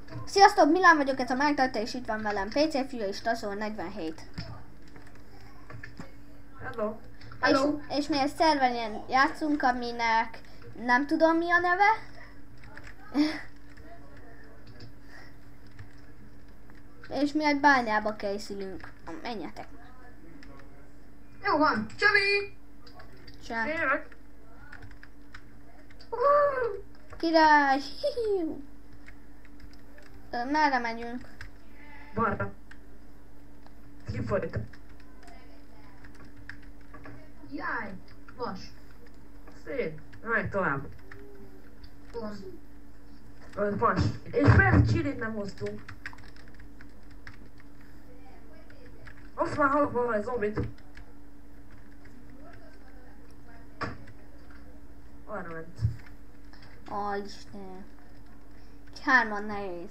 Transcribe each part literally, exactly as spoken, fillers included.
Sziasztok, Milán vagyok, ez a Minecraft, és itt van velem pé cé Fia és Tazol negyvenhét. Hello. Hello. És, és mi egy szerveren játszunk, aminek nem tudom mi a neve. És mi egy bányába készülünk. Menjetek. Jó van, Csabi! Csá. Kérlek. Uh, Király! Ö, Merre megyünk? Balra. Kifolyt. Jaj, vas. Szép. Menj tovább. Van. Az vas. És persze csilit nem hoztunk. Azt már hallok valami zombit. Arra ment. Ó, Isten. Hárman nehéz.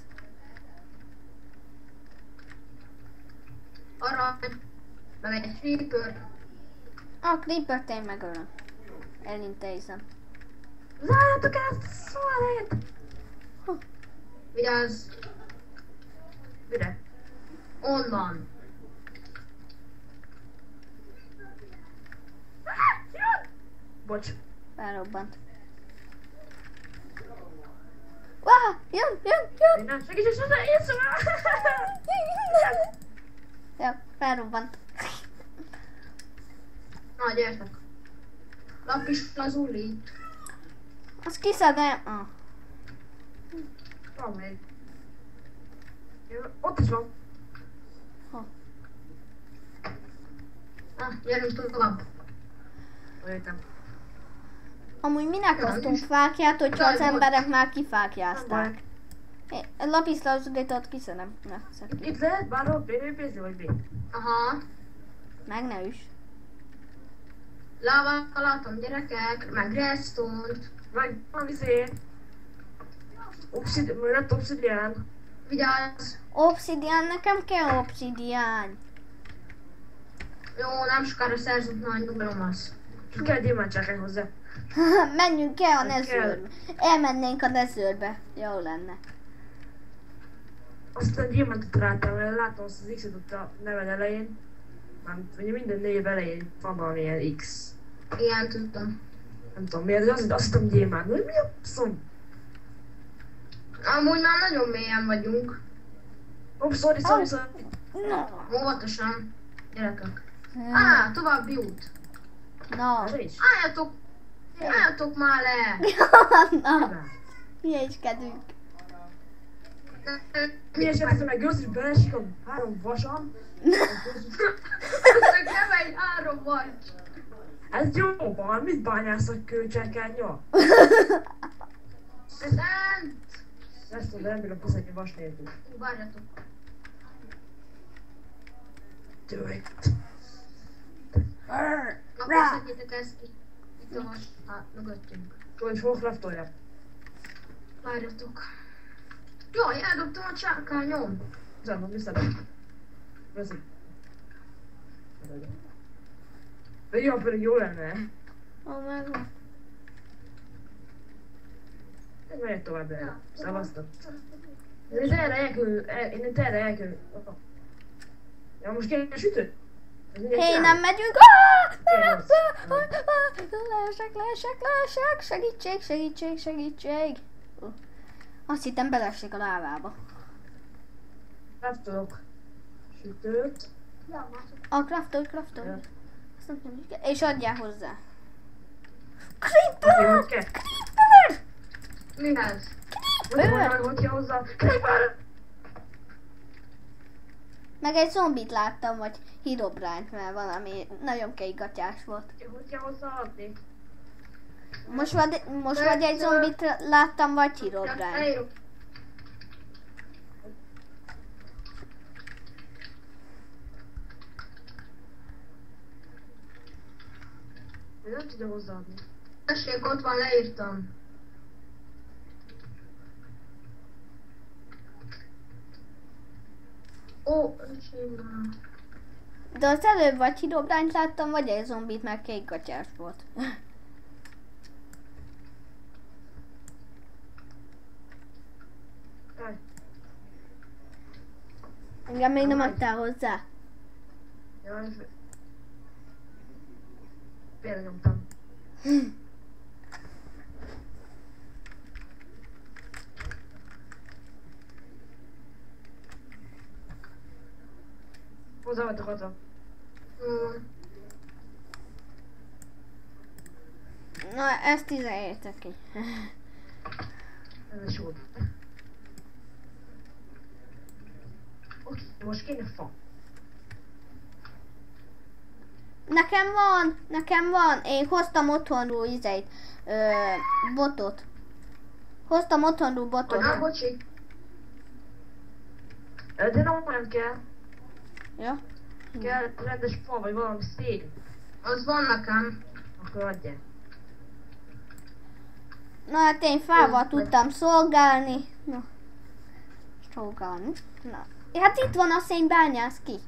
Arra, meg egy creeper. A creepert én megölöm. Elintézem. Zárjátok el ezt a szólét! Vigyázz, Mire? onnan. Bocs. Felrobbant. Wá! Jön, jön, jön! Nem, segíts, és az én szóval! Jó, felrobbant. Na, gyertek. Lapis lazuli. Az kiszedem. Ah. Van még. Jó, ott is van. Na, gyerünk tovább. Jöttem. Amúgy minek Ja, hoztunk is. fákját, hogyha az Jaj, emberek már Nem kifákjázták? baj. Én lapiszlazulitot kiszedem. Ne, szedd ki. Itt lehet bárhol pé vé pé-zni, vagy mi? Aha. Meg ne üss. Lávát látom, gyerekek, meg redstone-t. Meg van izé. Obszid... Mert obszidián. Vigyázz. Obszidián, nekem kell obszidián. Jó, nem sokára szerzünk nagy nyugalomhoz. Csak kell gyémántsákány hozzá. Menjünk el a Nem kell. nezőrbe. Elmennénk a nezőrbe. Jó lenne. Aztán gyémántot rátam, mert látom azt az X-et ott a neved elején. Mármint, ugye minden név elején van valamilyen X. Igen, tudtam. Nem tudom miért, de azt, azt hittem gyémánt. Mi a szom? Amúgy már nagyon mélyen vagyunk. Oh, sorry, sorry, sorry. Na. Óvatosan. Gyerekek. Á, további út. Na. Ez is. Álljatok! Álljatok már le! Na. Hülyéskedünk. Mi esetleg meg Göz is belesik a három vasam? Ezek nem egy három vagy. Ez jó van, mit bányászok kőcsekennyal? Szent! Ezt tudom, nem bírom kiszedni vas nélkül. Várjatok. Do it. Akkor szedjétek ezt ki. Itt a vas. Hát, mögöttünk. Jó, és hol craftolja? Várjatok. Jaj, eldobtam a csákányom. Zárnom, visszadom. Köszi. De jó, pedig jó lenne. Ó, megvan. Ez megyek tovább el. Szevasztok. Én itt erre elkül, el, én itt erre elkül. Ja, most kéne sütőt? Hé, nem megyünk. Ah! Kéne az. Leesek, leesek, leesek. Segítség, segítség, segítség. Azt hittem beleesik a lávába. Craftolok sütőt. A craftolj, craftolj. Ja. Azt nem tudom, hogy kell. És adjál hozzá. Oké, Creeper! hogy kell? Creeper! Mihez? Mondja meg, hogy kell hozzá. Creeper! Meg egy zombit láttam, vagy Herobrine-t, mert valami nagyon keigatyás volt. Hogy kell hozzáadni? Most vagy, most vagy egy zombit láttam, vagy Herobrine. Elírok. Én nem tudom hozzáadni. Tessék, ott van, leírtam. Ó, öcsém. De az előbb vagy Herobrine-t láttam, vagy egy zombit, mert kékgatyás volt. Jaj. Engem még nem adtál hozzá. Jaj, félre nyomtam. Hozzá vagyok haza. Na, ezt tizenhétek ki. Ez is jó. Oké, most kéne fa. Nekem van, nekem van. Én hoztam otthonról izeit, ö, botot. Hoztam otthonról botot. Na, bocsi. De nem olyan kell. Ja? Kell rendes fa, vagy valami szék. Az van nekem. Akkor adjál. Na hát én fával tudtam szolgálni. Na. Szolgálni. Na. Hát itt van a szén, bányász ki.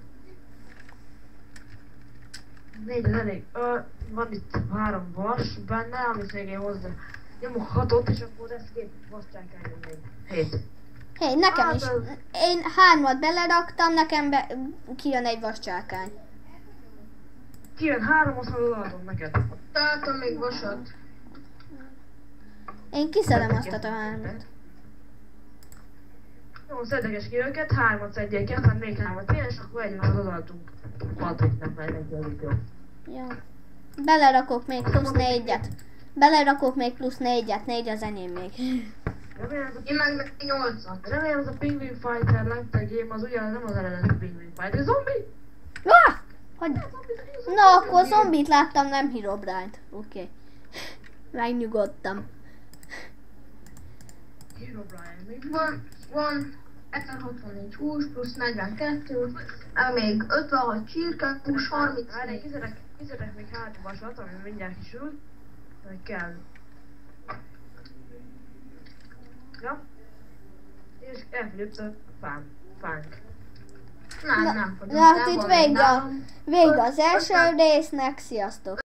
Négy az elég. Ö, van itt három vas benne, amit még én hozzá. Nyomok hatot, és akkor lesz két vascsák eljön még. Hét. Hé, hey, nekem Hát, is. az- Én hármat beleraktam, nekem be, kijön egy vascsákány. Kijön három, azt majd odaadom neked. Találtam még vasat. Én kiszedem azt a hármat. Jó, szedekes ki őket, hármat szedjél ki, aztán még hármat én, és akkor egymást odaadunk. Patriknak majd neki az jó. Ja. Belerakok még plusz négyet. Belerakok még plusz négyet, négy az enyém még. Remélem ez a, Én meg meg nyolcat. remélem ez a Penguin Fighter Lengtag game az ugyan nem az eredeti Penguin Fighter. Zombi! Ah! Hogy? Na, akkor zombit láttam, nem Herobrine-t. Oké. Okay. Megnyugodtam. Herobrine, még Van, van ezerhatvannégy hús plusz negyvenkettő, meg még ötvenhat csirke plusz Várj, harmincnégy. kiszedek, kiszedek még három vasat, ami mindjárt kisül. Meg kell. Ja. És elfogyott a fán. Fánk. Nem, Na- nem fogyott na, hát el, itt van még vége a- nálam. Vége az első résznek, sziasztok!